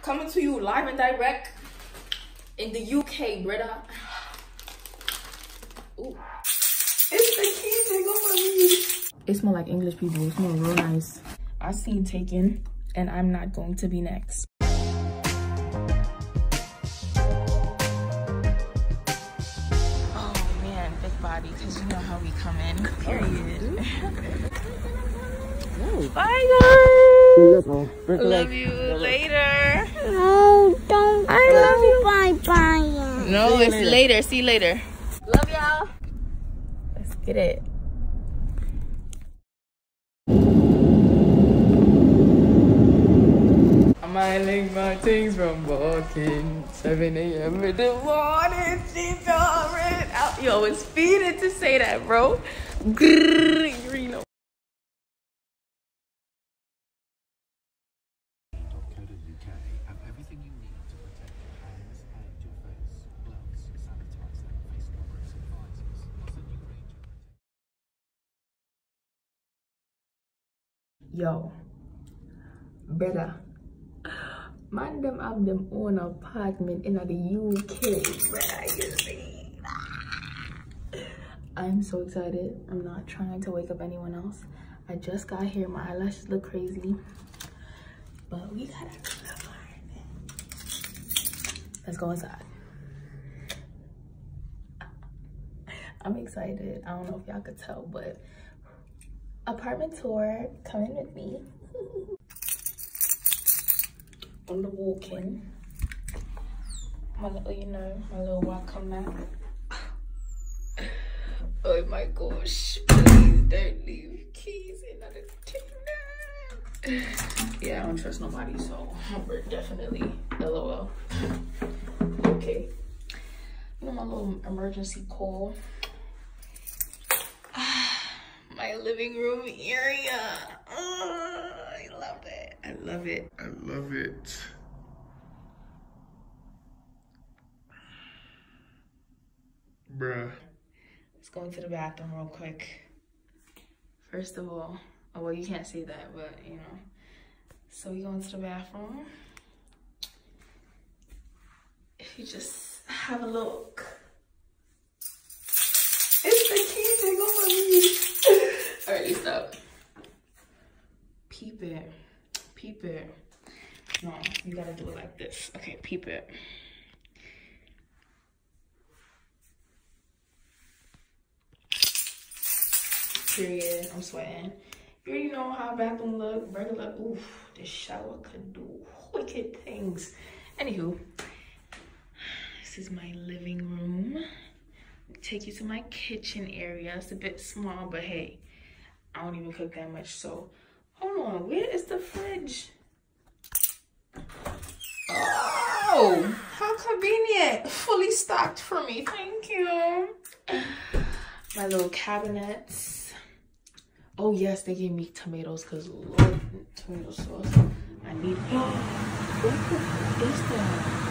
coming to you live and direct in the UK, brother. Ooh. It's the keys, they go for me. It smells like English people. It smells real nice. I seen Taken, and I'm not going to be next. Oh man, big body, because you know how we come in. Period. Bye guys. Love you later. No, don't. I love you. Bye bye. No, it's later. See you later. Love y'all. Let's get it. I might link my things from walking 7 a.m. in the morning. She's already out. Yo, it's feeding to say that, bro. Grrr, you know. Yo, brother, man, them have them own apartment in the UK, brother, you see. I'm so excited. I'm not trying to wake up anyone else. I just got here. My eyelashes look crazy, but we got a good apartment. Let's go inside. I'm excited. I don't know if y'all could tell, but apartment tour, come in with me. On the walk-in, my little, you know, my little welcome mat. Oh my gosh, please don't leave keys in the thing. Yeah, I don't trust nobody, so we're definitely LOL. Okay, you know, my little emergency call. My living room area. Oh, I love it. I love it. I love it. Bruh. Let's go into the bathroom real quick. First of all, oh well, you can't say that, but you know. So we go into the bathroom. If you just have a look. It's the keys, they go for me. Alright, stop. Peep it. Peep it. No, you gotta do it like this. Okay, peep it. Period. I'm sweating. You already know how a bathroom look. Regular. Oof, this shower could do wicked things. Anywho, this is my living room. Take you to my kitchen area. It's a bit small, but hey, I don't even cook that much. So hold on, where is the fridge? Oh, how convenient. Fully stocked for me. Thank you. My little cabinets. Oh yes, they gave me tomatoes because Lord, tomato sauce. I need it. What is that?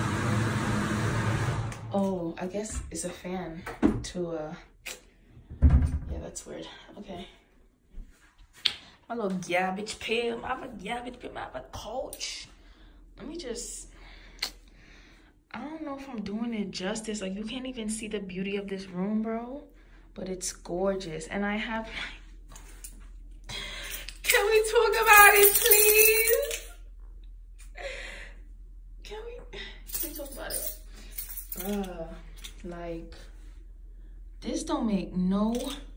Oh, I guess it's a fan to yeah, that's weird. Okay. My little garbage pail. I have a garbage pail. I have a couch. Let me just, I don't know if I'm doing it justice. Like, you can't even see the beauty of this room, bro. But it's gorgeous. And I have, can we talk about it, please? Can we talk about it? Like, this don't make no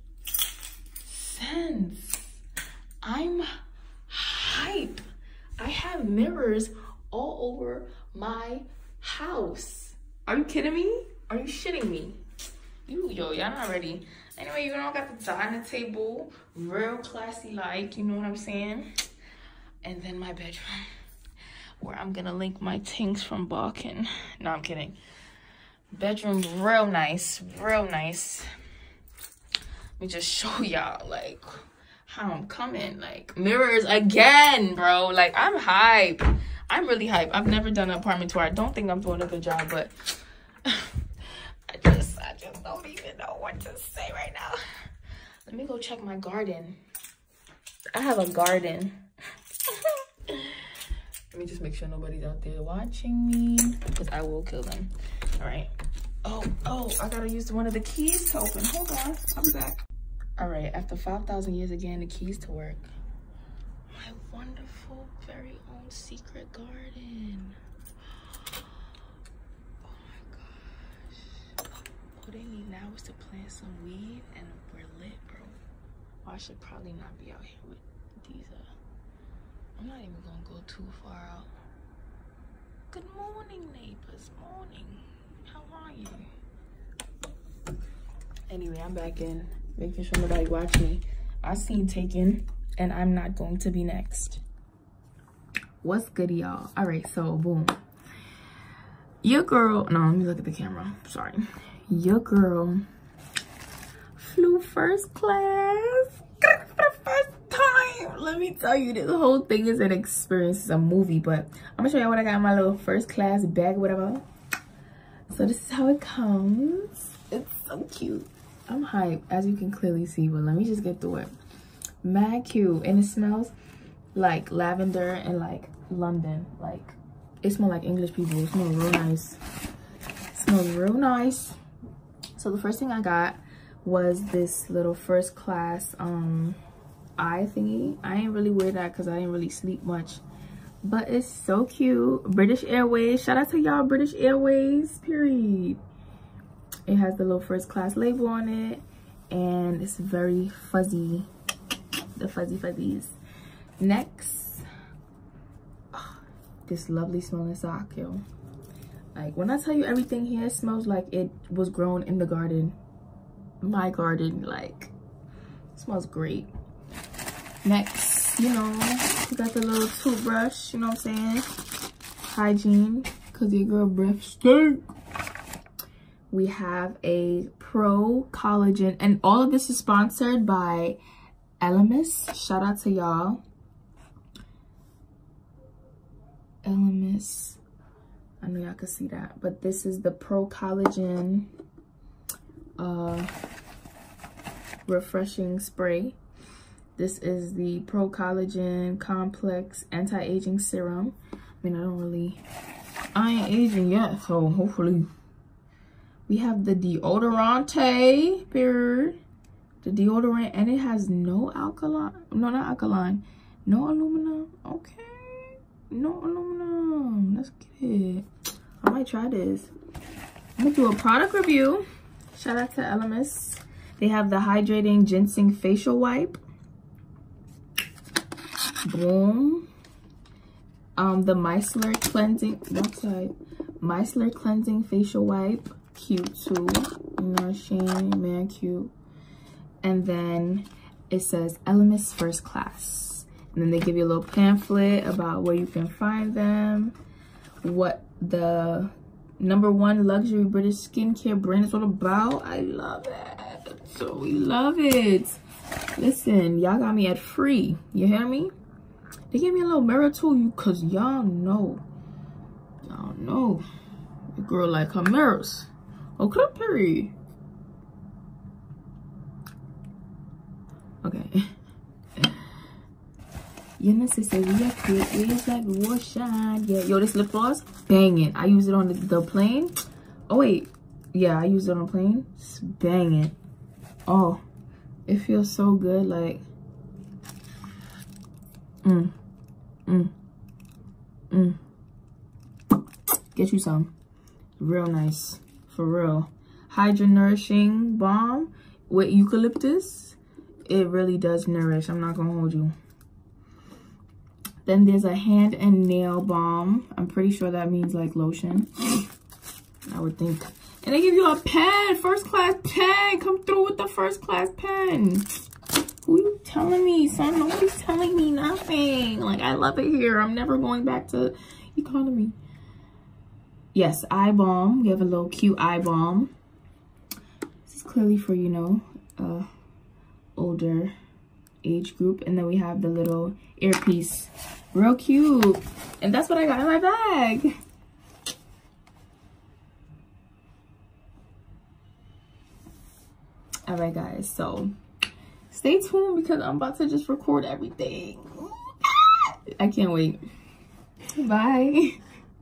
sense. I'm hype. I have mirrors all over my house. Are you kidding me? Are you shitting me? Yo, y'all not ready. Anyway, you know, I got the dining table, real classy like, you know what I'm saying? And then my bedroom, where I'm gonna link my things from Balkan. No, I'm kidding. Bedroom, real nice, real nice. Let me just show y'all, like, how I'm coming. Like, mirrors again, bro. Like, I'm hype. I'm really hype. I've never done an apartment tour. I don't think I'm doing a good job, but I just don't even know what to say right now. Let me go check my garden. I have a garden. me just make sure nobody's out there watching me, because I will kill them. All right. Oh, I gotta use one of the keys to open. Hold on, I'll be back. All right, after 5,000 years again, the keys to work. My wonderful, very own secret garden. Oh my gosh. All they need now is to plant some weed and we're lit, bro. Well, I should probably not be out here with these, I'm not even gonna go too far out. Good morning, neighbors, morning. How are you? Anyway, I'm back in, making sure nobody watch me. I seen Taken, and I'm not going to be next. What's good, y'all? All right, so boom. Your girl, no, let me look at the camera. Sorry. Your girl flew first class for the first time. Let me tell you, this whole thing is an experience. It's a movie, but I'm gonna show you what I got in my little first class bag, whatever. So this is how it comes. It's so cute. I'm hyped, as you can clearly see, but let me just get through it. Mad cute, and it smells like lavender and like London. Like, it smells like English people. It smells real nice. It smells real nice. So the first thing I got was this little first class eye thingy. I ain't really wear that because I didn't really sleep much, but it's so cute. British Airways, shout out to y'all, British Airways, period. It has the little first class label on it, and it's very fuzzy, the fuzzy fuzzies. Next, this lovely smelling sock, yo. Like, when I tell you everything here smells like it was grown in the garden, my garden, like, it smells great. Next, you know, we got the little toothbrush, you know what I'm saying? Hygiene, because your girl breath stink. We have a Pro Collagen, and all of this is sponsored by Elemis. Shout out to y'all. Elemis. I know y'all can see that, but this is the Pro Collagen refreshing spray. This is the Pro Collagen Complex Anti-Aging Serum. I mean, I ain't aging yet, so hopefully. We have the deodorante, period. The deodorant, and it has no alkaline, no, not alkaline, no aluminum. Okay, no aluminum. Let's get it. I might try this. I'm gonna do a product review. Shout out to Elemis. They have the hydrating ginseng facial wipe. Boom. The micellar cleansing, outside, micellar cleansing facial wipe. Cute too, nourishing, man, cute. And then it says Elemis First Class, and then they give you a little pamphlet about where you can find them, what the #1 luxury British skincare brand is all about. I love it, so we love it. Listen, y'all got me at free, you hear me? They gave me a little mirror too, cause y'all know the girl like her mirrors. Okay, period. Okay. You know, sister, we are quick. It's like wash shine. Yeah, yo, this lip gloss, banging. I use it on the plane. Oh wait, yeah, I use it on the plane. It's banging. Oh, it feels so good. Like, Get you some. Real nice. For real. Hydra Nourishing Balm with eucalyptus. It really does nourish. I'm not gonna hold you. Then there's a hand and nail balm. I'm pretty sure that means like lotion, I would think. And they give you a pen, first class pen. Come through with the first class pen. Who you telling me, son? Nobody's telling me nothing. Like, I love it here. I'm never going back to economy. Yes, eye balm. We have a little cute eye balm. This is clearly for, you know, older age group. And then we have the little earpiece. Real cute. And that's what I got in my bag. All right, guys. So stay tuned because I'm about to just record everything. I can't wait. Bye.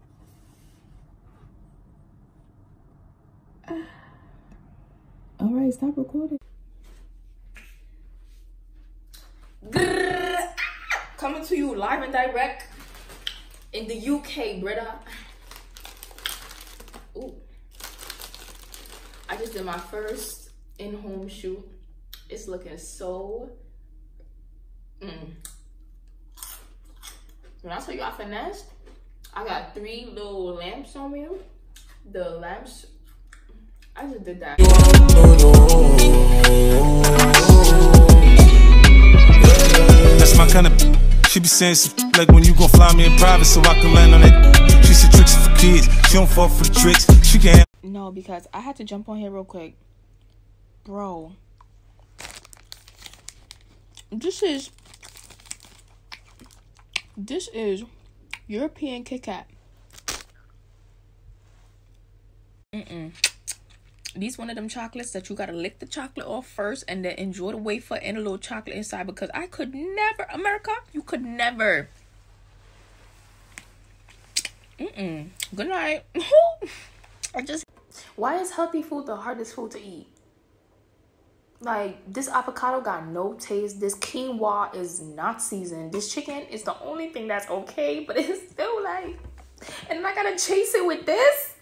All right, stop recording. Coming to you live and direct in the UK, brother. Ooh. I just did my first in-home shoot. It's looking so... When I tell you I finessed, I got 3 little lamps on me. The lamps, I just did that. That's my kind of. She be saying some like when you gon' fly me in private so I can land on that. She said tricks for kids. She don't fall for the tricks. She can't. No, because I had to jump on here real quick, bro. This is European Kit Kat. These one of them chocolates that you gotta lick the chocolate off first and then enjoy the wafer and a little chocolate inside, because I could never, America, you could never. Good night. Why is healthy food the hardest food to eat? Like, this avocado got no taste. This quinoa is not seasoned. This chicken is the only thing that's okay, but it's still like, and I gotta chase it with this.